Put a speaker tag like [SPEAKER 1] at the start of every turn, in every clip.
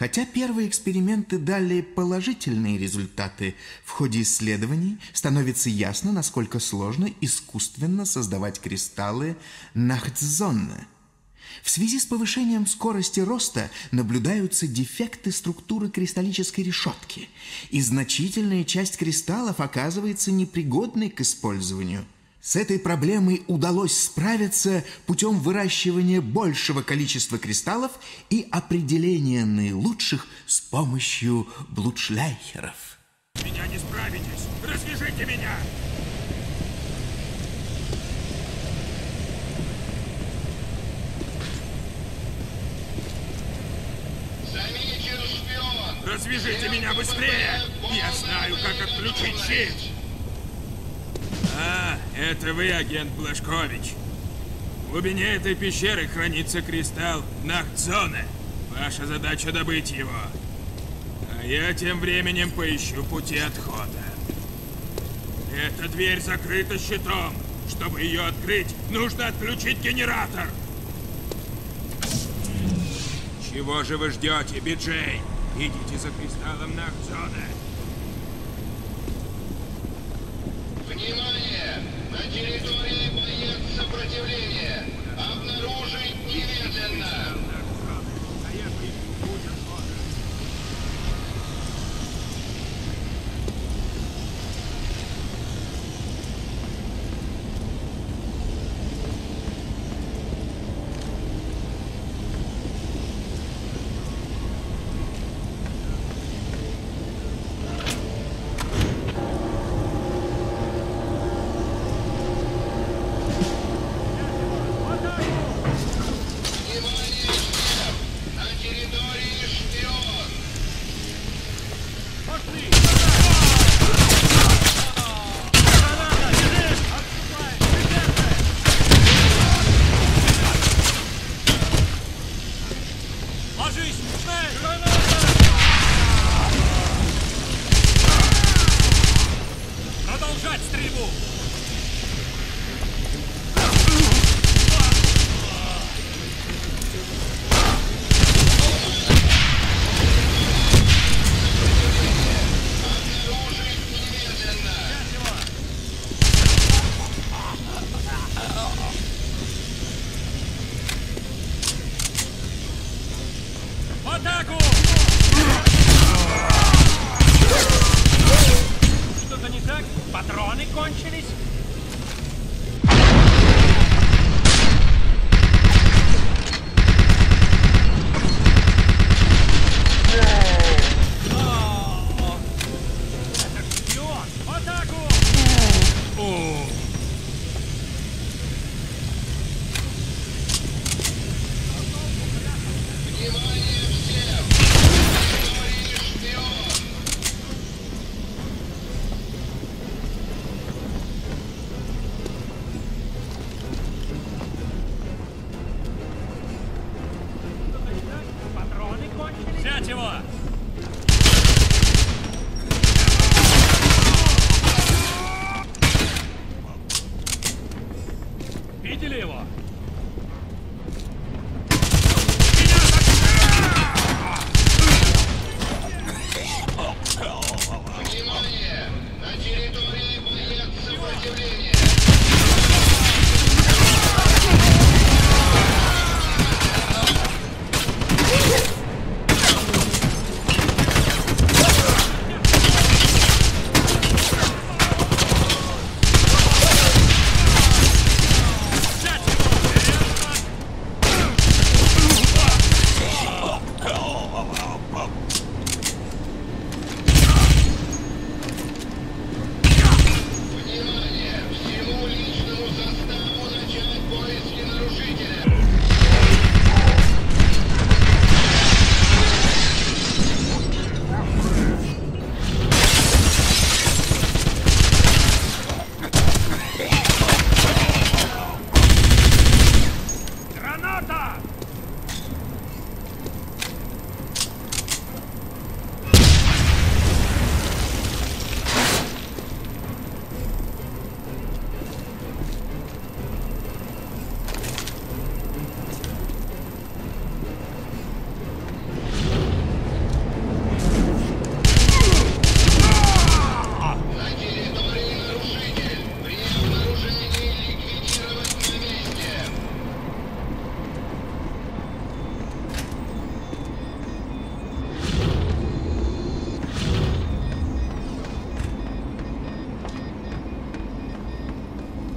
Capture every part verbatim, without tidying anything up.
[SPEAKER 1] Хотя первые эксперименты дали положительные результаты, в ходе исследований становится ясно, насколько сложно искусственно создавать кристаллы Нахтзонне. В связи с повышением скорости роста наблюдаются дефекты структуры кристаллической решетки, и значительная часть кристаллов оказывается непригодной к использованию. С этой проблемой удалось справиться путем выращивания большего количества кристаллов и определения наилучших с помощью блудшляйхеров.
[SPEAKER 2] Меня не справитесь! Развяжите меня!
[SPEAKER 3] Замечен шпион!
[SPEAKER 2] Развяжите меня быстрее! Я знаю, как отключить щит! А, это вы, агент Блажкович. В глубине этой пещеры хранится кристалл Нахтзонне. Ваша задача добыть его. А я тем временем поищу пути отхода. Эта дверь закрыта щитом. Чтобы ее открыть, нужно отключить генератор. Чего же вы ждете, Би-Джей? Идите за кристаллом Нахтзонне.
[SPEAKER 3] Внимание! На территории боец сопротивления! Обнаружить немедленно!
[SPEAKER 2] Продолжать стрельбу! В атаку! Что-то не так? Патроны кончились? Это шпион! В атаку!
[SPEAKER 3] Внимание всем! На территории шпион!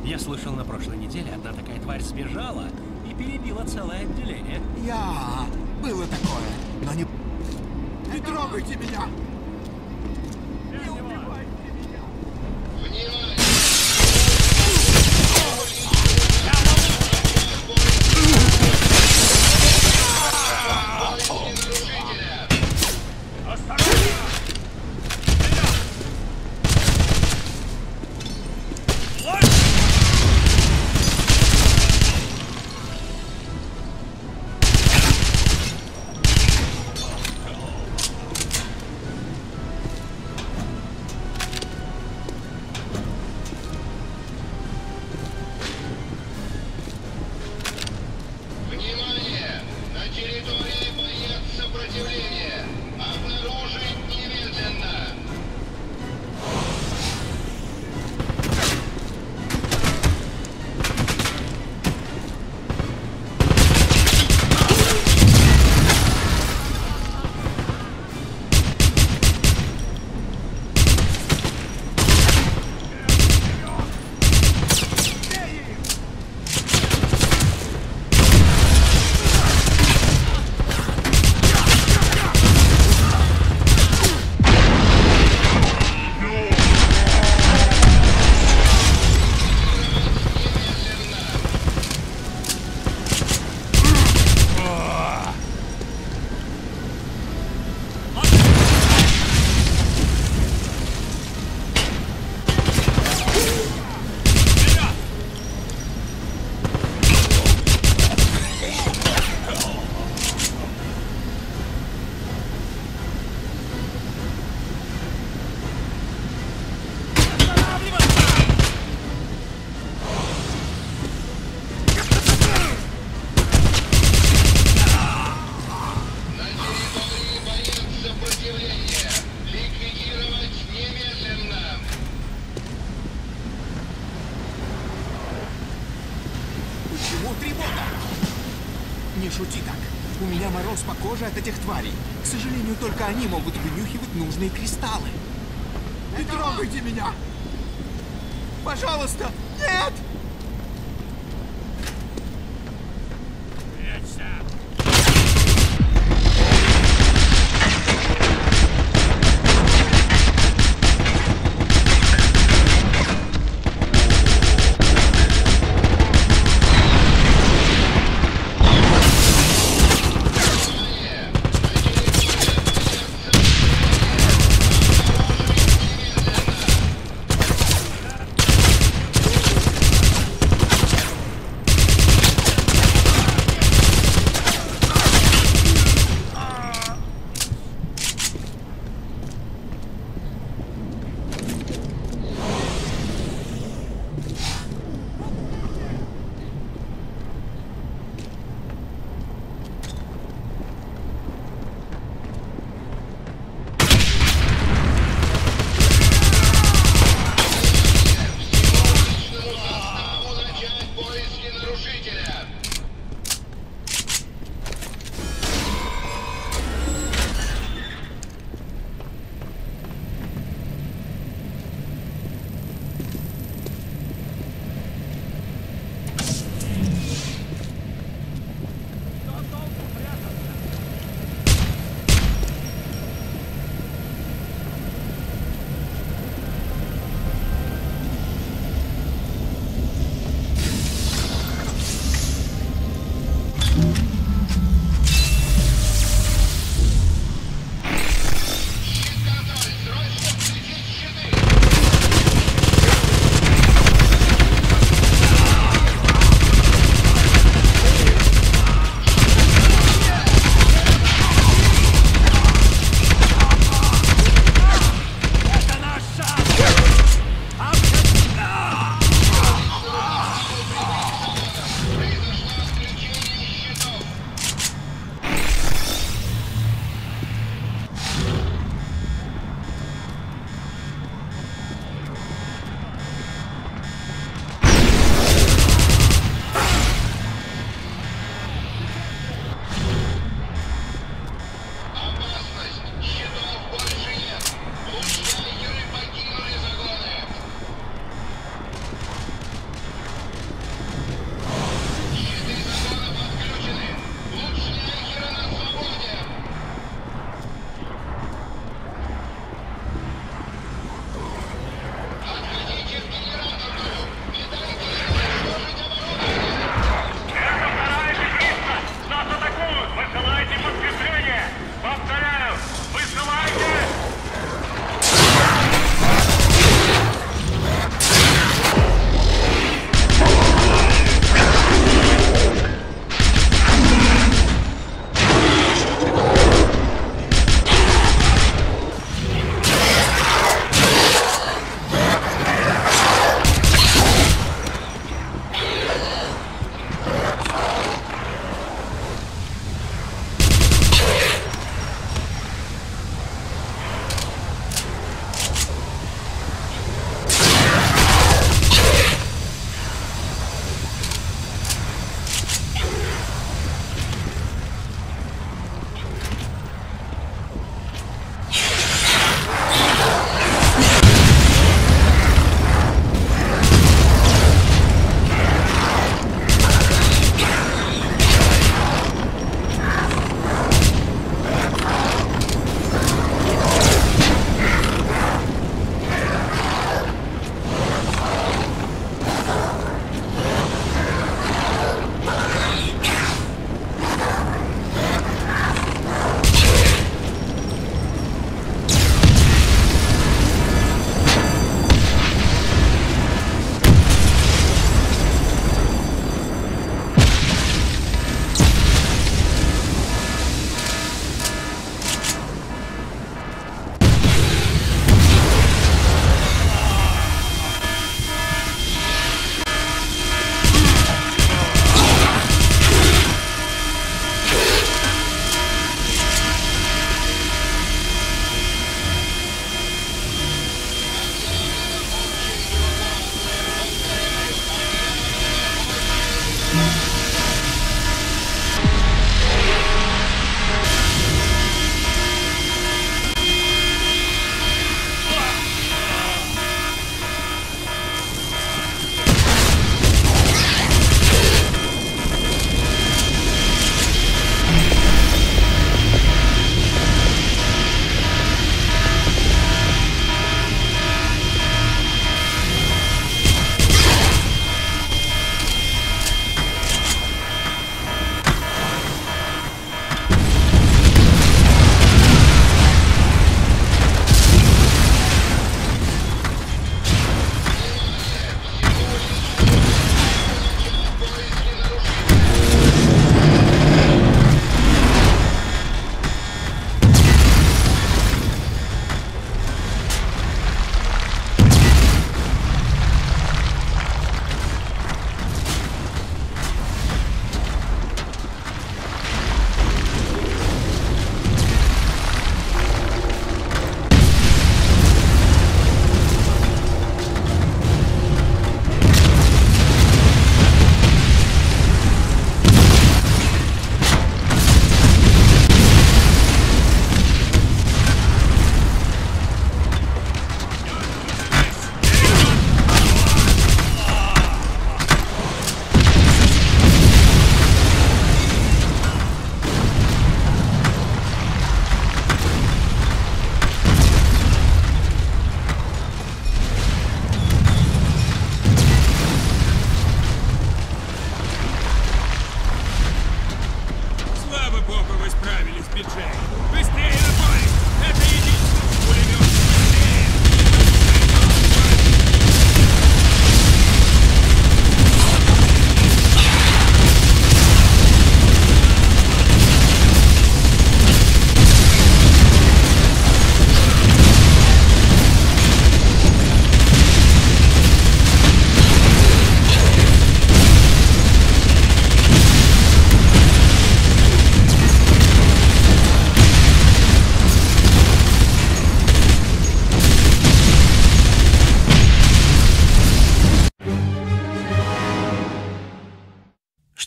[SPEAKER 4] Я слышал, на прошлой неделе одна такая тварь сбежала и перебила целое отделение.
[SPEAKER 1] Я... Было такое, но не... Не трогайте меня! Не убивайте меня!
[SPEAKER 3] Внимание! Внимание! На территории боец сопротивления! Обнаружить немедленно! На территории боец сопротивления! Ликвидировать немедленно!
[SPEAKER 1] Почему тревога? Не шути так. У меня мороз по коже от этих тварей. К сожалению, только они могут вынюхивать нужные кристаллы. Не трогайте меня! Пожалуйста, нет!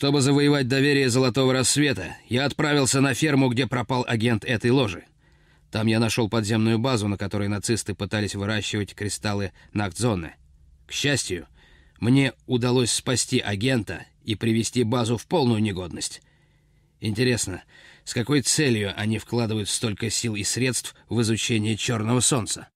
[SPEAKER 5] Чтобы завоевать доверие Золотого Рассвета, я отправился на ферму, где пропал агент этой ложи. Там я нашел подземную базу, на которой нацисты пытались выращивать кристаллы Нахтзоне. К счастью, мне удалось спасти агента и привести базу в полную негодность. Интересно, с какой целью они вкладывают столько сил и средств в изучение Черного Солнца?